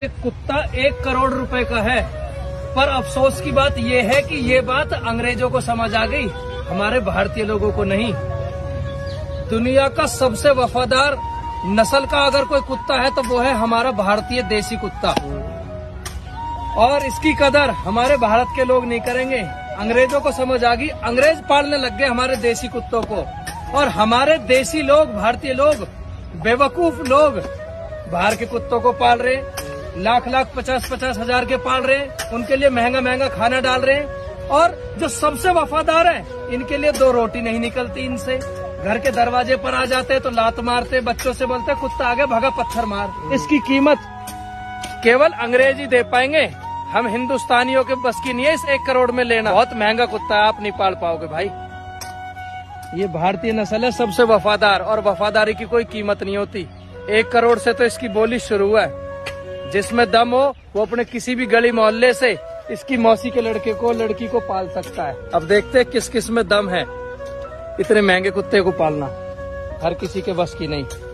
एक कुत्ता 1 करोड़ रुपए का है। पर अफसोस की बात यह है कि ये बात अंग्रेजों को समझ आ गई, हमारे भारतीय लोगों को नहीं। दुनिया का सबसे वफादार नस्ल का अगर कोई कुत्ता है तो वो है हमारा भारतीय देसी कुत्ता, और इसकी कदर हमारे भारत के लोग नहीं करेंगे। अंग्रेजों को समझ आ गई, अंग्रेज पालने लग गए हमारे देसी कुत्तों को, और हमारे देसी लोग, भारतीय लोग, बेवकूफ लोग बाहर के कुत्तों को पाल रहे, लाख 50-50 हजार के पाल रहे, उनके लिए महंगा खाना डाल रहे, और जो सबसे वफादार है इनके लिए 2 रोटी नहीं निकलती इनसे। घर के दरवाजे पर आ जाते तो लात मारते, बच्चों से बोलते कुत्ता आगे भागा पत्थर मार। इसकी कीमत केवल अंग्रेज ही दे पाएंगे, हम हिंदुस्तानियों के बस की नहीं है इस 1 करोड़ में लेना। बहुत महंगा कुत्ता है, आप नहीं पाल पाओगे भाई। ये भारतीय नस्ल है सबसे वफादार, और वफादारी की कोई कीमत नहीं होती। 1 करोड़ से तो इसकी बोली शुरू है। जिसमें दम हो वो अपने किसी भी गली मोहल्ले से इसकी मौसी के लड़के को, लड़की को पाल सकता है। अब देखते हैं किस किस में दम है। इतने महंगे कुत्ते को पालना हर किसी के बस की नहीं।